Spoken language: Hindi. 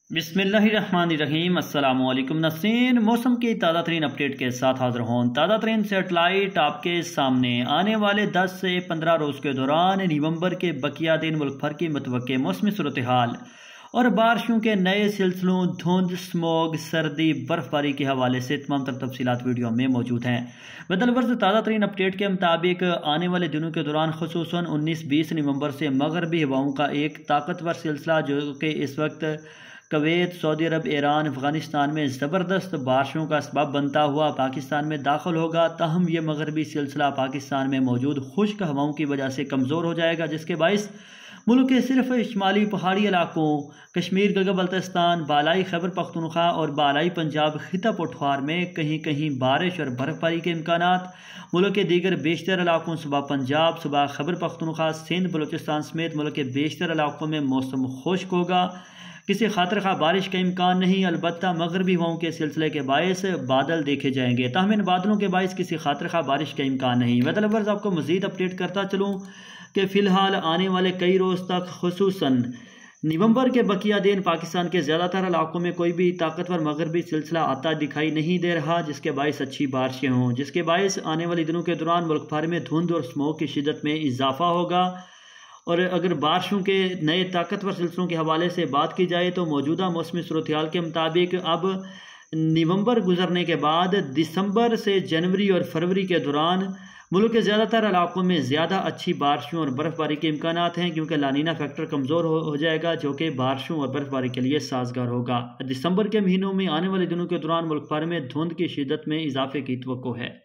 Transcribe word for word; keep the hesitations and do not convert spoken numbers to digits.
बिस्मिल्लाहिर्रहमानिर्रहीम। अस्सलामु अलैकुम नाज़रीन, मौसम की ताज़ा तरीन अपडेट के साथ हाज़िर हूँ। ताज़ा तरीन सेटेलाइट आपके सामने आने वाले दस से पंद्रह रोज़ के दौरान नवंबर के बकिया दिन मुल्क भर की मतवक्के मौसमी सूरत हाल और बारिशों के नए सिलसिलों, धुंध, स्मॉग, सर्दी, बर्फबारी के हवाले से तमाम तर तफसीलात वीडियो में मौजूद हैं। बदलवर्ज ताज़ा तरीन अपडेट के मुताबिक आने वाले दिनों के दौरान खुसूसन उन्नीस बीस नवंबर से मगरबी हवाओं का एक ताकतवर सिलसिला जो कि इस वक्त Kuwait, Saudi Arab, Iran, Afghanistan में ज़बरदस्त बारिशों का सबब बनता हुआ पाकिस्तान में दाखिल होगा। ताहम यह मगरबी सिलसिला पाकिस्तान में मौजूद खुश्क हवाओं की वजह से कमज़ोर हो जाएगा, जिसके बाइस मुल्क के सिर्फ शुमाली पहाड़ी इलाकों कश्मीर, गिलगित बल्तिस्तान, बालाई खैबर पख्तूनख्वा और बालाई पंजाब खिता पठवार में कहीं कहीं बारिश और बर्फबारी के इम्कानात। मुल्क के दीगर बेशतर इलाकों सुबह पंजाब, सुबह खैबर पख्तूनख्वा, सिंध, बलूचिस्तान समेत मुल्क के बेशतर इलाकों में मौसम खुश्क होगा। किसी खातिर खा बारिश का इम्कान नहीं, अलबत्ता मगरबी हवाओं के सिलसिले के बायस बादल देखे जाएंगे। ताहम इन बादलों के बायस किसी खातिर खा बारिश का इम्कान नहीं। मैं तलवर्स आपको मज़ीद अपडेट करता चलूँ कि फ़िलहाल आने वाले कई रोज़ तक खुसूसन नवंबर के बकिया दिन पाकिस्तान के ज़्यादातर इलाकों में कोई भी ताकतवर मगरबी सिलसिला आता दिखाई नहीं दे रहा, जिसके बायस अच्छी बारिशें हों, जिसके बायस आने वाले दिनों के दौरान मुल्क भर में धुंध और स्मोक की शिदत में इजाफा होगा। और अगर बारिशों के नए ताकतवर सिलसिलों के हवाले से बात की जाए तो मौजूदा मौसमी सूरत हाल के मुताबिक अब नवंबर गुजरने के बाद दिसंबर से जनवरी और फरवरी के दौरान मुल्क के ज़्यादातर इलाकों में ज़्यादा अच्छी बारिशों और बर्फबारी के इम्कानात हैं, क्योंकि लानीना फैक्टर कमज़ोर हो, हो जाएगा, जो कि बारिशों और बर्फबारी के लिए साजगार होगा। दिसंबर के महीनों में आने वाले दिनों के दौरान मुल्क भर में धुंध की शिदत में इजाफे की तवक्को है।